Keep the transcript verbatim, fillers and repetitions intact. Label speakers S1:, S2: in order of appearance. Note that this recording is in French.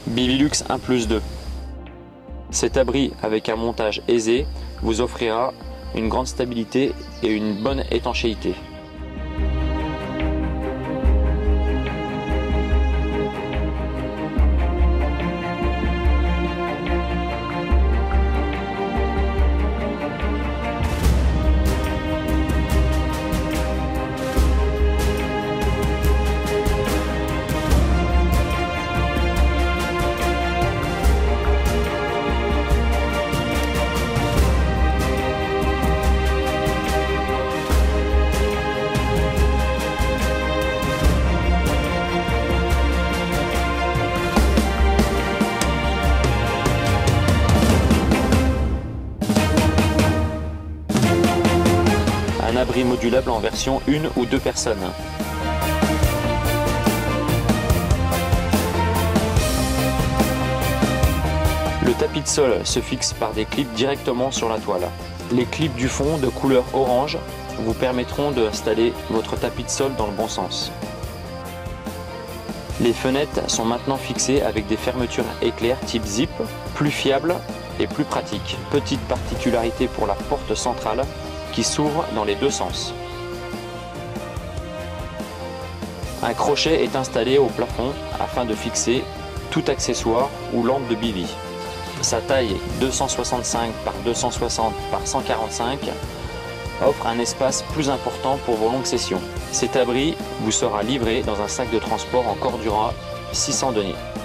S1: Bivilux un plus deux. Cet abri avec un montage aisé vous offrira une grande stabilité et une bonne étanchéité. Un abri modulable en version une ou deux personnes. Le tapis de sol se fixe par des clips directement sur la toile. Les clips du fond de couleur orange vous permettront d'installer votre tapis de sol dans le bon sens. Les fenêtres sont maintenant fixées avec des fermetures éclair type zip, plus fiables et plus pratiques. Petite particularité pour la porte centrale qui s'ouvre dans les deux sens. Un crochet est installé au plafond afin de fixer tout accessoire ou lampe de bivy. Sa taille deux cent soixante-cinq par deux cent soixante par cent quarante-cinq offre un espace plus important pour vos longues sessions. Cet abri vous sera livré dans un sac de transport en Cordura six cents deniers.